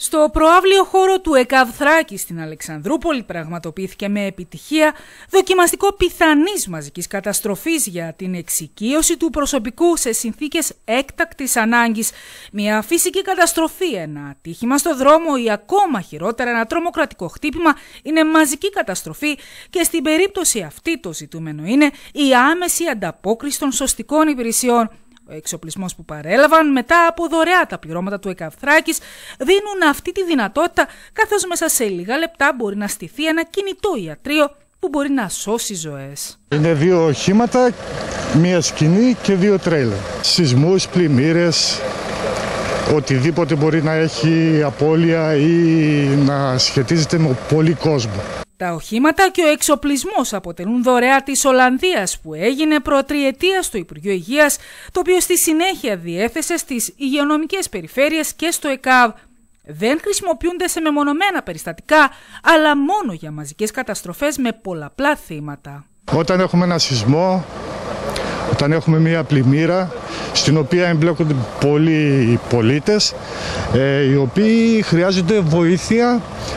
Στο προαύλιο χώρο του ΕΚΑΒ Θράκης στην Αλεξανδρούπολη πραγματοποιήθηκε με επιτυχία δοκιμαστικό πιθανής μαζικής καταστροφής για την εξοικείωση του προσωπικού σε συνθήκες έκτακτης ανάγκης. Μια φυσική καταστροφή, ένα ατύχημα στο δρόμο ή ακόμα χειρότερα ένα τρομοκρατικό χτύπημα είναι μαζική καταστροφή και στην περίπτωση αυτή το ζητούμενο είναι η άμεση ανταπόκριση των σωστικών υπηρεσιών. Ο εξοπλισμός που παρέλαβαν μετά από δωρεά τα πληρώματα του ΕΚΑΒ Θράκης δίνουν αυτή τη δυνατότητα, καθώς μέσα σε λίγα λεπτά μπορεί να στηθεί ένα κινητό ιατρείο που μπορεί να σώσει ζωές. Είναι 2 οχήματα, 1 σκηνή και 2 τρέιλερ. Σεισμούς, πλημμύρες, οτιδήποτε μπορεί να έχει απώλεια ή να σχετίζεται με πολύ κόσμο. Τα οχήματα και ο εξοπλισμός αποτελούν δωρεά της Ολλανδίας που έγινε προτριετία στο Υπουργείο Υγείας, το οποίο στη συνέχεια διέθεσε στις υγειονομικές περιφέρειες και στο ΕΚΑΒ. Δεν χρησιμοποιούνται σε μεμονωμένα περιστατικά, αλλά μόνο για μαζικές καταστροφές με πολλαπλά θύματα. Όταν έχουμε ένα σεισμό, όταν έχουμε μια πλημμύρα, στην οποία εμπλέκονται πολλοί πολίτες, οι οποίοι χρειάζονται βοήθεια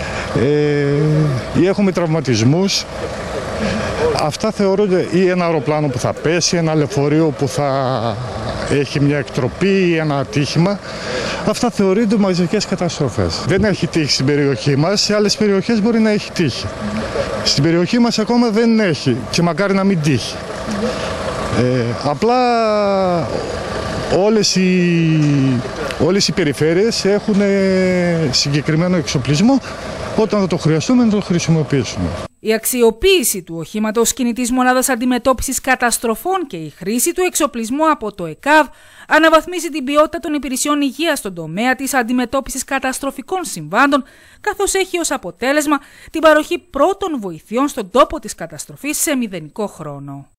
ή έχουμε τραυματισμούς, αυτά θεωρούνται, ή ένα αεροπλάνο που θα πέσει, ένα λεωφορείο που θα έχει μια εκτροπή ή ένα ατύχημα, αυτά θεωρούνται μαζικές καταστροφές. Δεν έχει τύχει στην περιοχή μας, σε άλλες περιοχές μπορεί να έχει τύχει. Στην περιοχή μας ακόμα δεν έχει και μακάρι να μην τύχει. Απλά όλες οι περιφέρειες έχουν συγκεκριμένο εξοπλισμό. Όταν θα το χρειαστούμε να το χρησιμοποιήσουμε. Η αξιοποίηση του οχήματος κινητής μονάδας αντιμετώπισης καταστροφών και η χρήση του εξοπλισμού από το ΕΚΑΒ αναβαθμίζει την ποιότητα των υπηρεσιών υγείας στον τομέα της αντιμετώπισης καταστροφικών συμβάντων, καθώς έχει ως αποτέλεσμα την παροχή πρώτων βοηθειών στον τόπο της καταστροφής σε μηδενικό χρόνο.